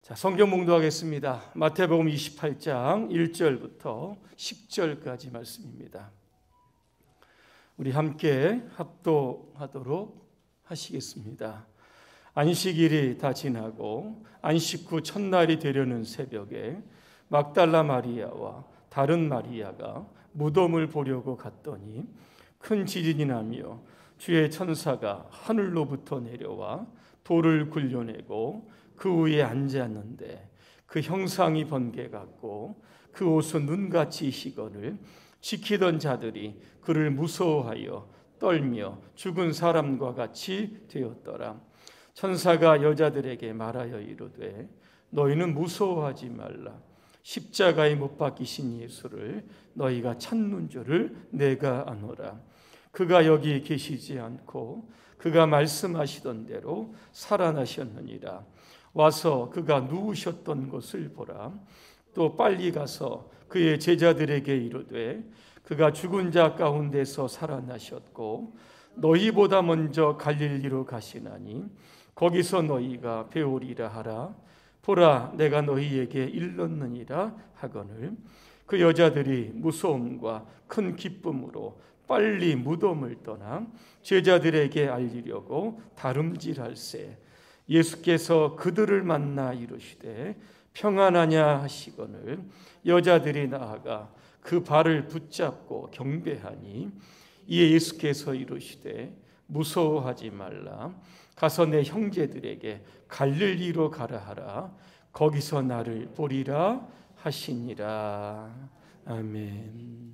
자, 성경 봉독하겠습니다. 마태복음 28장 1절부터 10절까지 말씀입니다. 우리 함께 합독하도록 하시겠습니다. 안식일이 다 지나고 안식 후 첫날이 되려는 새벽에 막달라 마리아와 다른 마리아가 무덤을 보려고 갔더니 큰 지진이 나며 주의 천사가 하늘로부터 내려와 돌을 굴려내고 그 위에 앉았는데 그 형상이 번개 같고 그 옷은 눈같이 희거늘 지키던 자들이 그를 무서워하여 떨며 죽은 사람과 같이 되었더라. 천사가 여자들에게 말하여 이르되 너희는 무서워하지 말라. 십자가에 못 박히신 예수를 너희가 찾는 줄을 내가 아노라. 그가 여기 계시지 않고 그가 말씀하시던 대로 살아나셨느니라. 와서 그가 누우셨던 곳을 보라. 또 빨리 가서 그의 제자들에게 이르되 그가 죽은 자 가운데서 살아나셨고 너희보다 먼저 갈릴리로 가시나니 거기서 너희가 배우리라 하라. 보라, 내가 너희에게 일렀느니라 하거늘 그 여자들이 무서움과 큰 기쁨으로 빨리 무덤을 떠나 제자들에게 알리려고 다름질할세. 예수께서 그들을 만나 이르시되 평안하냐 하시거늘 여자들이 나아가 그 발을 붙잡고 경배하니 이에 예수께서 이르시되 무서워하지 말라. 가서 내 형제들에게 갈릴리로 가라 하라. 거기서 나를 보리라 하시니라. 아멘.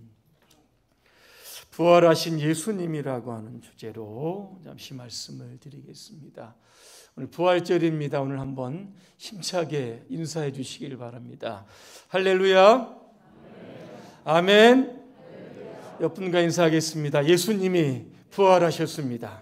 부활하신 예수님이라고 하는 주제로 잠시 말씀을 드리겠습니다. 오늘 부활절입니다. 오늘 한번 힘차게 인사해 주시길 바랍니다. 할렐루야. 아멘. 옆분과 인사하겠습니다. 예수님이 부활하셨습니다.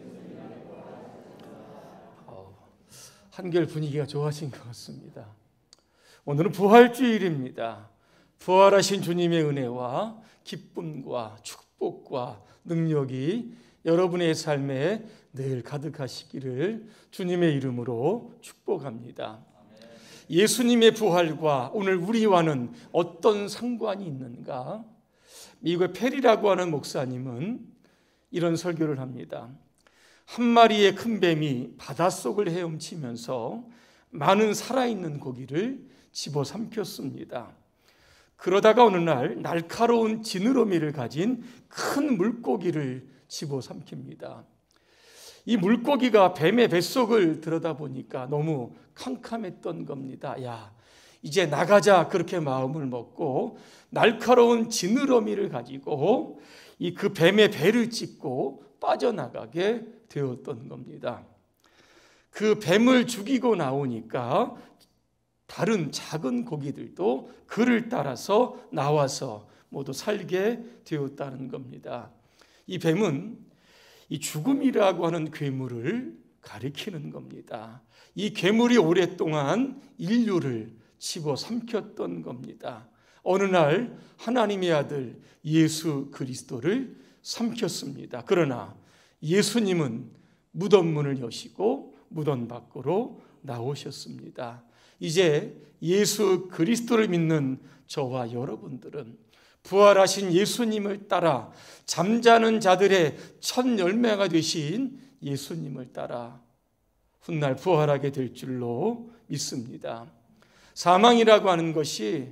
한결 분위기가 좋아진 것 같습니다. 오늘은 부활주일입니다. 부활하신 주님의 은혜와 기쁨과 축복과 능력이 여러분의 삶에 늘 가득하시기를 주님의 이름으로 축복합니다. 예수님의 부활과 오늘 우리와는 어떤 상관이 있는가? 미국의 페리라고 하는 목사님은 이런 설교를 합니다. 한 마리의 큰 뱀이 바닷속을 헤엄치면서 많은 살아있는 고기를 집어삼켰습니다. 그러다가 어느 날 날카로운 지느러미를 가진 큰 물고기를 집어삼킵니다. 이 물고기가 뱀의 뱃속을 들여다보니까 너무 캄캄했던 겁니다. 야, 이제 나가자 그렇게 마음을 먹고 날카로운 지느러미를 가지고 그 뱀의 배를 찢고 빠져나가게 되었던 겁니다. 그 뱀을 죽이고 나오니까 다른 작은 고기들도 그를 따라서 나와서 모두 살게 되었다는 겁니다. 이 뱀은 이 죽음이라고 하는 괴물을 가리키는 겁니다. 이 괴물이 오랫동안 인류를 집어삼켰던 겁니다. 어느 날 하나님의 아들 예수 그리스도를 삼켰습니다. 그러나 예수님은 무덤 문을 여시고 무덤 밖으로 나오셨습니다. 이제 예수 그리스도를 믿는 저와 여러분들은 부활하신 예수님을 따라 잠자는 자들의 첫 열매가 되신 예수님을 따라 훗날 부활하게 될 줄로 믿습니다. 사망이라고 하는 것이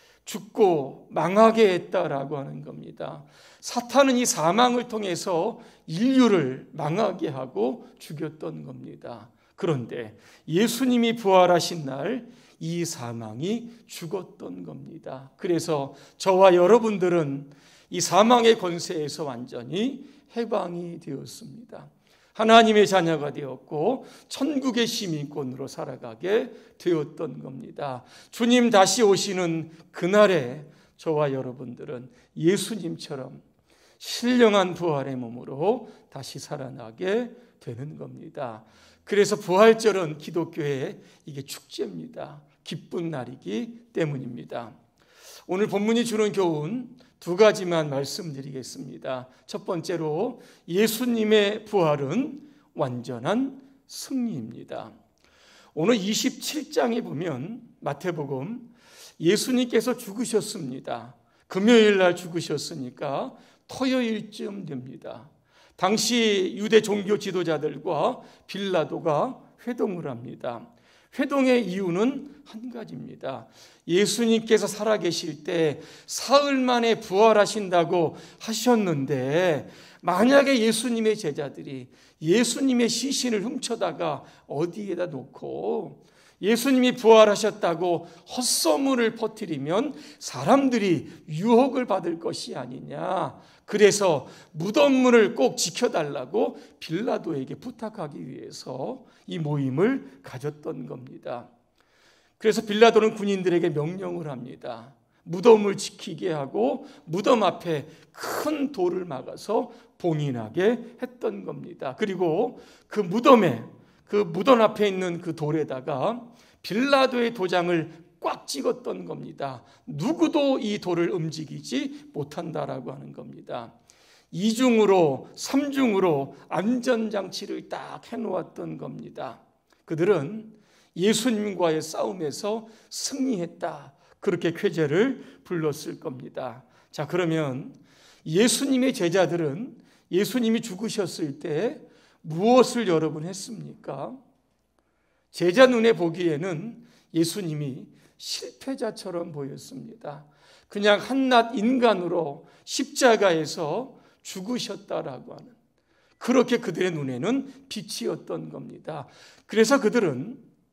죽고 망하게 했다라고 하는 겁니다. 사탄은 이 사망을 통해서 인류를 망하게 하고 죽였던 겁니다. 그런데 예수님이 부활하신 날 이 사망이 죽었던 겁니다. 그래서 저와 여러분들은 이 사망의 권세에서 완전히 해방이 되었습니다. 하나님의 자녀가 되었고 천국의 시민권으로 살아가게 되었던 겁니다. 주님 다시 오시는 그날에 저와 여러분들은 예수님처럼 신령한 부활의 몸으로 다시 살아나게 되는 겁니다. 그래서 부활절은 기독교의 이게 축제입니다. 기쁜 날이기 때문입니다. 오늘 본문이 주는 교훈 두 가지만 말씀드리겠습니다. 첫 번째로 예수님의 부활은 완전한 승리입니다. 오늘 27장에 보면 마태복음 예수님께서 죽으셨습니다. 금요일 날 죽으셨으니까 토요일쯤 됩니다. 당시 유대 종교 지도자들과 빌라도가 회동을 합니다. 회동의 이유는 한 가지입니다. 예수님께서 살아계실 때 사흘 만에 부활하신다고 하셨는데 만약에 예수님의 제자들이 예수님의 시신을 훔쳐다가 어디에다 놓고 예수님이 부활하셨다고 헛소문을 퍼뜨리면 사람들이 유혹을 받을 것이 아니냐. 그래서 무덤문을 꼭 지켜달라고 빌라도에게 부탁하기 위해서 이 모임을 가졌던 겁니다. 그래서 빌라도는 군인들에게 명령을 합니다. 무덤을 지키게 하고 무덤 앞에 큰 돌을 막아서 봉인하게 했던 겁니다. 그리고 그 무덤 앞에 있는 그 돌에다가 빌라도의 도장을 꽉 찍었던 겁니다. 누구도 이 돌을 움직이지 못한다라고 하는 겁니다. 2중으로 3중으로 안전장치를 딱 해놓았던 겁니다. 그들은 예수님과의 싸움에서 승리했다. 그렇게 쾌재를 불렀을 겁니다. 자, 그러면 예수님의 제자들은 예수님이 죽으셨을 때 무엇을 여러분 했습니까? 제자 눈에 보기에는 예수님이 실패자처럼 보였습니다. 그냥 한낱 인간으로 십자가에서 죽으셨다라고 하는, 그렇게 그들의 눈에는 빛이었던 겁니다. 그래서 그들은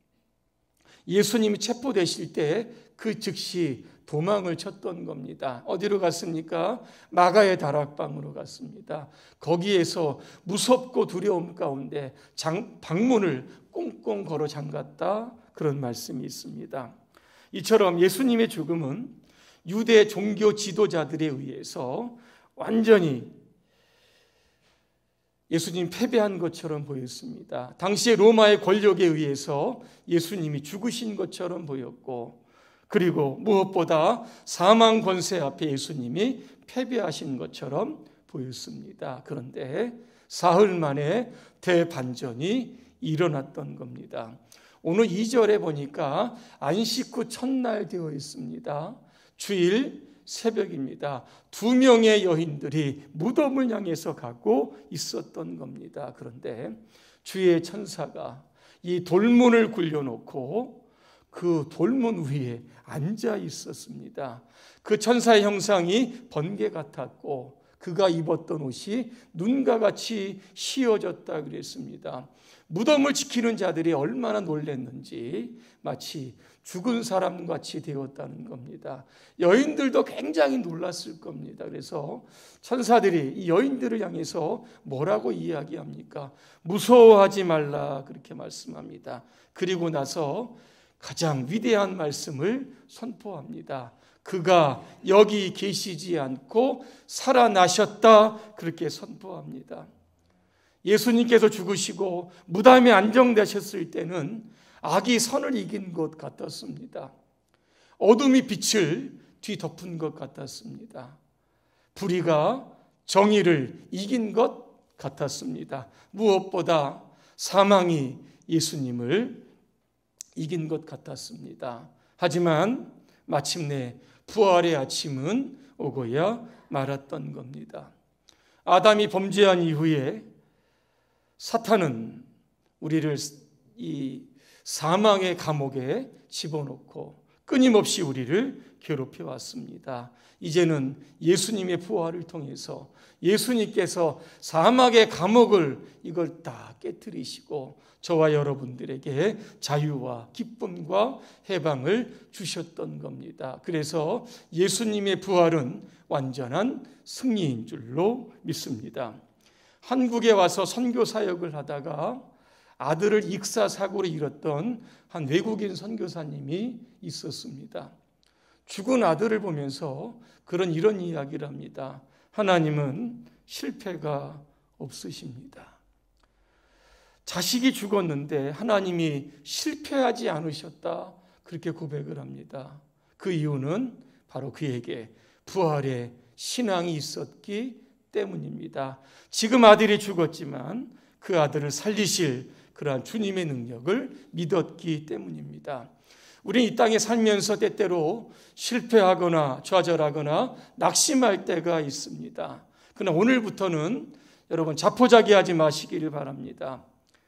예수님이 체포되실 때 그 즉시 도망을 쳤던 겁니다. 어디로 갔습니까? 마가의 다락방으로 갔습니다. 거기에서 무섭고 두려움 가운데 방문을 꽁꽁 걸어 잠갔다, 그런 말씀이 있습니다. 이처럼 예수님의 죽음은 유대 종교 지도자들에 의해서 완전히 예수님이 패배한 것처럼 보였습니다. 당시에 로마의 권력에 의해서 예수님이 죽으신 것처럼 보였고, 그리고 무엇보다 사망 권세 앞에 예수님이 패배하신 것처럼 보였습니다. 그런데 사흘 만에 대반전이 일어났던 겁니다. 오늘 2절에 보니까 안식 후 첫날 되어 있습니다. 주일 새벽입니다. 2명의 여인들이 무덤을 향해서 가고 있었던 겁니다. 그런데 주의 천사가 이 돌문을 굴려놓고 그 돌문 위에 앉아 있었습니다. 그 천사의 형상이 번개 같았고 그가 입었던 옷이 눈과 같이 휘어졌다 그랬습니다. 무덤을 지키는 자들이 얼마나 놀랐는지 마치 죽은 사람같이 되었다는 겁니다. 여인들도 굉장히 놀랐을 겁니다. 그래서 천사들이 이 여인들을 향해서 뭐라고 이야기합니까? 무서워하지 말라, 그렇게 말씀합니다. 그리고 나서 가장 위대한 말씀을 선포합니다. 그가 여기 계시지 않고 살아나셨다, 그렇게 선포합니다. 예수님께서 죽으시고 무덤에 안정되셨을 때는 악이 선을 이긴 것 같았습니다. 어둠이 빛을 뒤덮은 것 같았습니다. 불의가 정의를 이긴 것 같았습니다. 무엇보다 사망이 예수님을 이긴 것 같았습니다. 하지만 마침내 부활의 아침은 오고야 말았던 겁니다. 아담이 범죄한 이후에 사탄은 우리를 이 사망의 감옥에 집어넣고 끊임없이 우리를 괴롭혀 왔습니다. 이제는 예수님의 부활을 통해서 예수님께서 사망의 감옥을 이걸 다 깨뜨리시고 저와 여러분들에게 자유와 기쁨과 해방을 주셨던 겁니다. 그래서 예수님의 부활은 완전한 승리인 줄로 믿습니다. 한국에 와서 선교 사역을 하다가 아들을 익사사고로 잃었던 한 외국인 선교사님이 있었습니다. 죽은 아들을 보면서 이런 이야기를 합니다. 하나님은 실패가 없으십니다. 자식이 죽었는데 하나님이 실패하지 않으셨다, 그렇게 고백을 합니다. 그 이유는 바로 그에게 부활의 신앙이 있었기 때문입니다. 지금 아들이 죽었지만 그 아들을 살리실 그러한 주님의 능력을 믿었기 때문입니다. 우리는 이 땅에 살면서 때때로 실패하거나 좌절하거나 낙심할 때가 있습니다. 그러나 오늘부터는 여러분 자포자기하지 마시기를 바랍니다.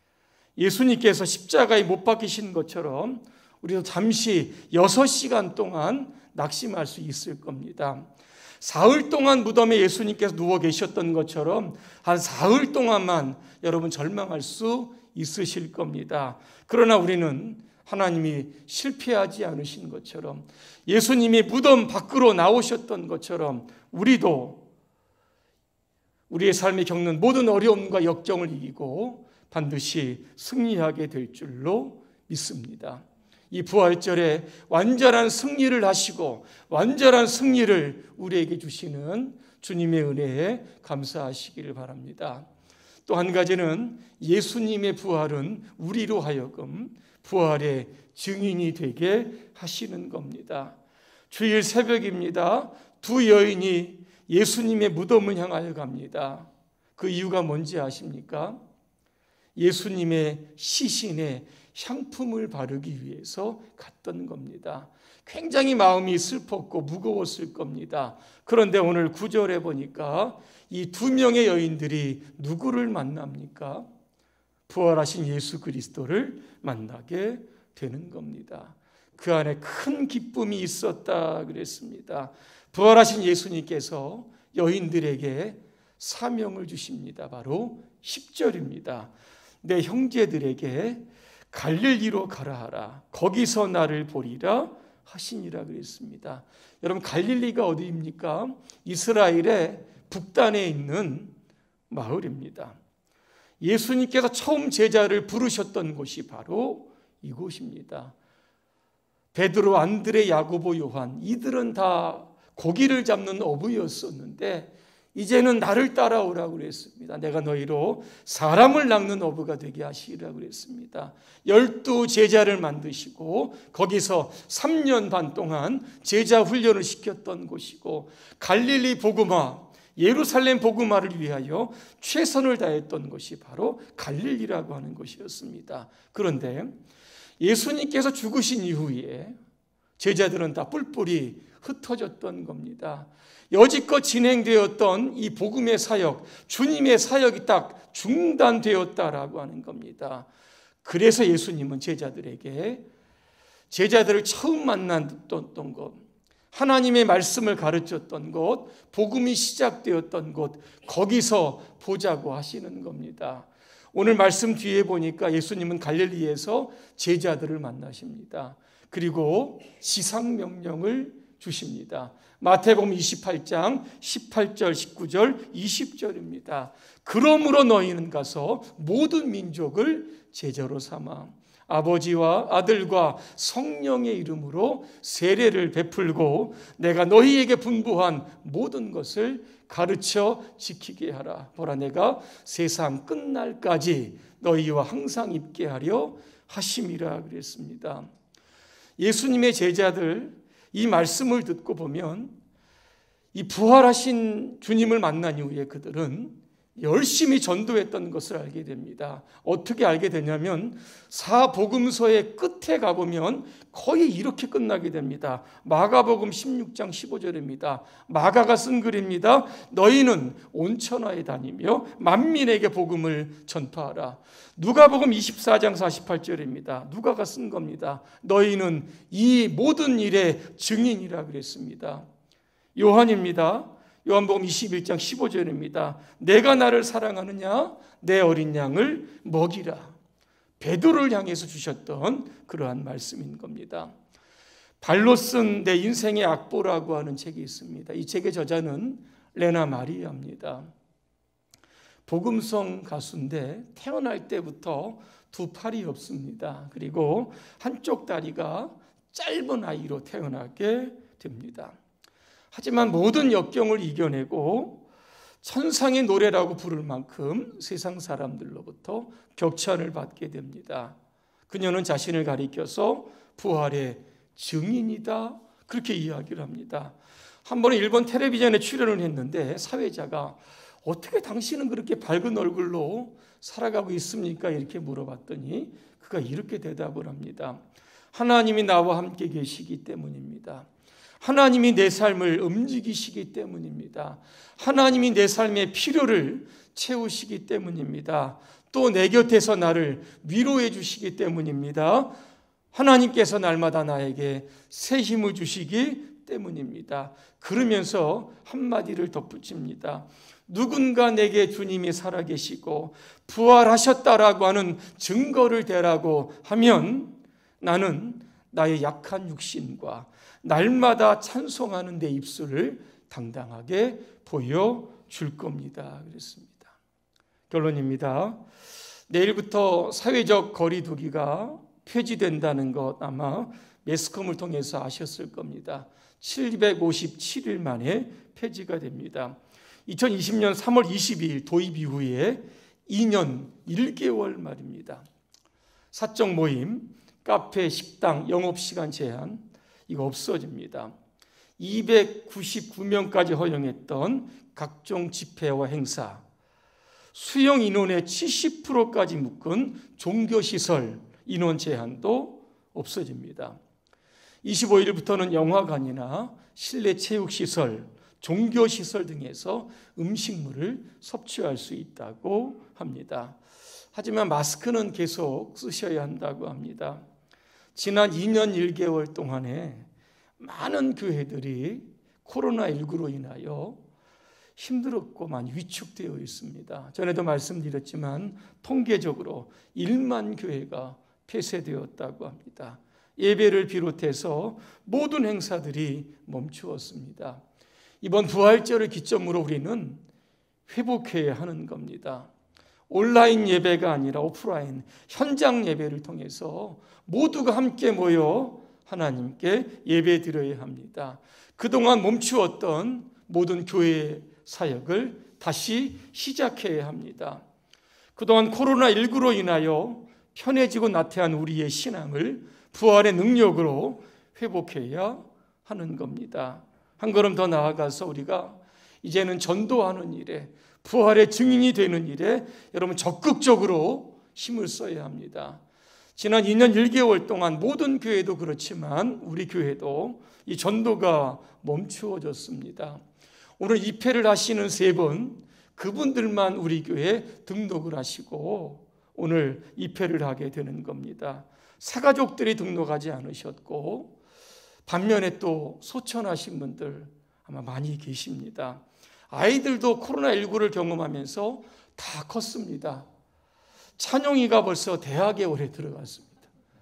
예수님께서 십자가에 못 박히신 것처럼 우리도 잠시 6시간 동안 낙심할 수 있을 겁니다. 사흘 동안 무덤에 예수님께서 누워 계셨던 것처럼 한 사흘 동안만 여러분 절망할 수 있으실 겁니다. 그러나 우리는 하나님이 실패하지 않으신 것처럼 예수님이 무덤 밖으로 나오셨던 것처럼 우리도 우리의 삶에 겪는 모든 어려움과 역경을 이기고 반드시 승리하게 될 줄로 믿습니다. 이 부활절에 완전한 승리를 하시고 완전한 승리를 우리에게 주시는 주님의 은혜에 감사하시기를 바랍니다. 또 한 가지는 예수님의 부활은 우리로 하여금 부활의 증인이 되게 하시는 겁니다. 주일 새벽입니다. 두 여인이 예수님의 무덤을 향하여 갑니다. 그 이유가 뭔지 아십니까? 예수님의 시신에 향품을 바르기 위해서 갔던 겁니다. 굉장히 마음이 슬펐고 무거웠을 겁니다. 그런데 오늘 9절에 보니까 이 두 명의 여인들이 누구를 만납니까? 부활하신 예수 그리스도를 만나게 되는 겁니다. 그 안에 큰 기쁨이 있었다 그랬습니다. 부활하신 예수님께서 여인들에게 사명을 주십니다. 바로 10절입니다. 내 형제들에게 갈릴리로 가라 하라. 거기서 나를 보리라 하시니라 그랬습니다. 여러분 갈릴리가 어디입니까? 이스라엘의 북단에 있는 마을입니다. 예수님께서 처음 제자를 부르셨던 곳이 바로 이곳입니다. 베드로, 안드레, 야고보, 요한 이들은 다 고기를 잡는 어부였었는데 이제는 나를 따라오라고 그랬습니다. 내가 너희로 사람을 낚는 어부가 되게 하시라고 그랬습니다. 12 제자를 만드시고 거기서 3년 반 동안 제자 훈련을 시켰던 곳이고 갈릴리 복음화, 예루살렘 복음화를 위하여 최선을 다했던 것이 바로 갈릴리라고 하는 곳이었습니다. 그런데 예수님께서 죽으신 이후에 제자들은 다 뿔뿔이 흩어졌던 겁니다. 여지껏 진행되었던 이 복음의 사역, 주님의 사역이 딱 중단되었다라고 하는 겁니다. 그래서 예수님은 제자들에게 제자들을 처음 만났던 곳, 하나님의 말씀을 가르쳤던 곳, 복음이 시작되었던 곳, 거기서 보자고 하시는 겁니다. 오늘 말씀 뒤에 보니까 예수님은 갈릴리에서 제자들을 만나십니다. 그리고 지상명령을 주십니다. 마태복음 28장 18절, 19절, 20절입니다. 그러므로 너희는 가서 모든 민족을 제자로 삼아 아버지와 아들과 성령의 이름으로 세례를 베풀고 내가 너희에게 분부한 모든 것을 가르쳐 지키게 하라. 보라 내가 세상 끝날까지 너희와 항상 있게 하려 하심이라 그랬습니다. 예수님의 제자들 이 말씀을 듣고 보면 이 부활하신 주님을 만난 이후에 그들은 열심히 전도했던 것을 알게 됩니다. 어떻게 알게 되냐면 사복음서의 끝에 가보면 거의 이렇게 끝나게 됩니다. 마가복음 16장 15절입니다. 마가가 쓴 글입니다. 너희는 온 천하에 다니며 만민에게 복음을 전파하라. 누가복음 24장 48절입니다. 누가가 쓴 겁니다. 너희는 이 모든 일의 증인이라 그랬습니다. 요한입니다. 요한복음 21장 15절입니다. 내가 나를 사랑하느냐? 내 어린 양을 먹이라. 베드로를 향해서 주셨던 그러한 말씀인 겁니다. 발로 쓴 내 인생의 악보라고 하는 책이 있습니다. 이 책의 저자는 레나 마리아입니다. 복음성 가수인데 태어날 때부터 두 팔이 없습니다. 그리고 한쪽 다리가 짧은 아이로 태어나게 됩니다. 하지만 모든 역경을 이겨내고 천상의 노래라고 부를 만큼 세상 사람들로부터 격찬을 받게 됩니다. 그녀는 자신을 가리켜서 부활의 증인이다 그렇게 이야기를 합니다. 한 번은 일본 텔레비전에 출연을 했는데 사회자가 어떻게 당신은 그렇게 밝은 얼굴로 살아가고 있습니까? 이렇게 물어봤더니 그가 이렇게 대답을 합니다. 하나님이 나와 함께 계시기 때문입니다. 하나님이 내 삶을 움직이시기 때문입니다. 하나님이 내 삶의 필요를 채우시기 때문입니다. 또 내 곁에서 나를 위로해 주시기 때문입니다. 하나님께서 날마다 나에게 새 힘을 주시기 때문입니다. 그러면서 한마디를 덧붙입니다. 누군가 내게 주님이 살아계시고 부활하셨다라고 하는 증거를 대라고 하면 나는 나의 약한 육신과 날마다 찬송하는 내 입술을 당당하게 보여줄 겁니다. 그랬습니다. 결론입니다. 내일부터 사회적 거리 두기가 폐지된다는 것 아마 매스컴을 통해서 아셨을 겁니다. 757일 만에 폐지가 됩니다. 2020년 3월 22일 도입 이후에 2년 1개월 말입니다. 사적 모임, 카페, 식당, 영업시간 제한 이거 없어집니다. 299명까지 허용했던 각종 집회와 행사, 수용 인원의 70%까지 묶은 종교시설 인원 제한도 없어집니다. 25일부터는 영화관이나 실내 체육시설, 종교시설 등에서 음식물을 섭취할 수 있다고 합니다. 하지만 마스크는 계속 쓰셔야 한다고 합니다. 지난 2년 1개월 동안에 많은 교회들이 코로나19로 인하여 힘들었고 많이 위축되어 있습니다. 전에도 말씀드렸지만 통계적으로 1만 교회가 폐쇄되었다고 합니다. 예배를 비롯해서 모든 행사들이 멈추었습니다. 이번 부활절을 기점으로 우리는 회복해야 하는 겁니다. 온라인 예배가 아니라 오프라인 현장 예배를 통해서 모두가 함께 모여 하나님께 예배 드려야 합니다. 그동안 멈추었던 모든 교회의 사역을 다시 시작해야 합니다. 그동안 코로나19로 인하여 편해지고 나태한 우리의 신앙을 부활의 능력으로 회복해야 하는 겁니다. 한 걸음 더 나아가서 우리가 이제는 전도하는 일에, 부활의 증인이 되는 일에 여러분 적극적으로 힘을 써야 합니다. 지난 2년 1개월 동안 모든 교회도 그렇지만 우리 교회도 이 전도가 멈추어졌습니다. 오늘 입회를 하시는 세 분, 그분들만 우리 교회에 등록을 하시고 오늘 입회를 하게 되는 겁니다. 사가족들이 등록하지 않으셨고 반면에 또 소천하신 분들 아마 많이 계십니다. 아이들도 코로나19를 경험하면서 다 컸습니다. 찬용이가 벌써 대학에 올해 들어갔습니다.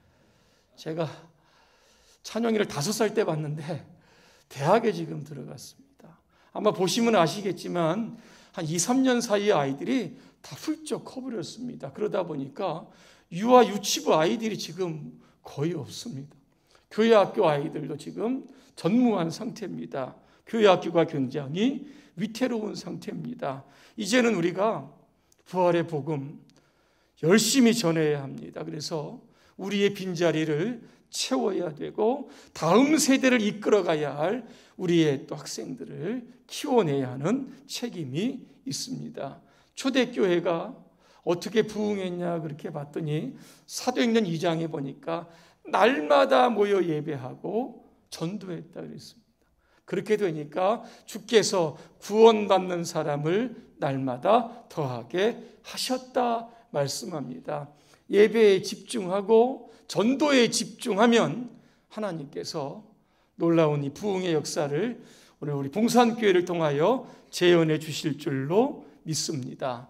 제가 찬용이를 5살 때 봤는데 대학에 지금 들어갔습니다. 아마 보시면 아시겠지만 한 2, 3년 사이에 아이들이 다 훌쩍 커버렸습니다. 그러다 보니까 유아 유치부 아이들이 지금 거의 없습니다. 교회 학교 아이들도 지금 전무한 상태입니다. 교회 학교가 굉장히 위태로운 상태입니다. 이제는 우리가 부활의 복음 열심히 전해야 합니다. 그래서 우리의 빈자리를 채워야 되고 다음 세대를 이끌어가야 할 우리의 또 학생들을 키워내야 하는 책임이 있습니다. 초대교회가 어떻게 부흥했냐 그렇게 봤더니 사도행전 2장에 보니까 날마다 모여 예배하고 전도했다 그랬습니다. 그렇게 되니까 주께서 구원받는 사람을 날마다 더하게 하셨다 말씀합니다. 예배에 집중하고 전도에 집중하면 하나님께서 놀라운 이 부흥의 역사를 오늘 우리 봉산교회를 통하여 재현해 주실 줄로 믿습니다.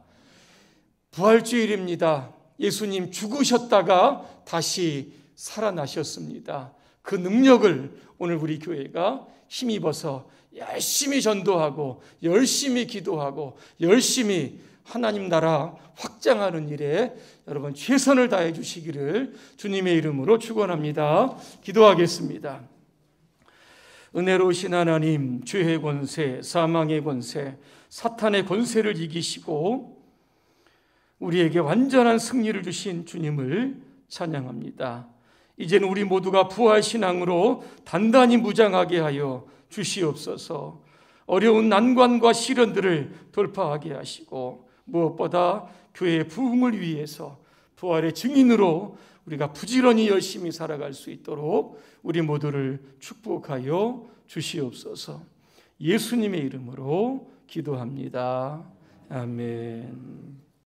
부활주일입니다. 예수님 죽으셨다가 다시 살아나셨습니다. 그 능력을 오늘 우리 교회가 힘입어서 열심히 전도하고 열심히 기도하고 열심히 하나님 나라 확장하는 일에 여러분 최선을 다해 주시기를 주님의 이름으로 축원합니다. 기도하겠습니다. 은혜로우신 하나님, 죄의 권세, 사망의 권세, 사탄의 권세를 이기시고 우리에게 완전한 승리를 주신 주님을 찬양합니다. 이제는 우리 모두가 부활신앙으로 단단히 무장하게 하여 주시옵소서. 어려운 난관과 시련들을 돌파하게 하시고 무엇보다 교회의 부흥을 위해서 부활의 증인으로 우리가 부지런히 열심히 살아갈 수 있도록 우리 모두를 축복하여 주시옵소서. 예수님의 이름으로 기도합니다. 아멘.